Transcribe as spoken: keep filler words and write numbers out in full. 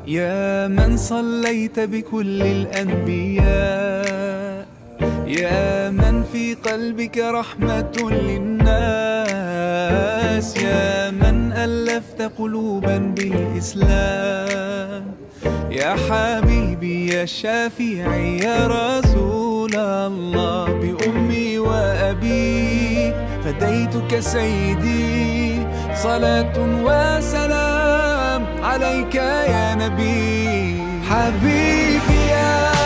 يا من صليت بكل الأنبياء، يا من في قلبك رحمة للناس، يا من ألفت قلوبا بالإسلام، يا حبيبي يا شافعي يا رسول الله، بأمي وأبي فديتك سيدي، صلاة وسلام عليك يا نبي. حبيبي يا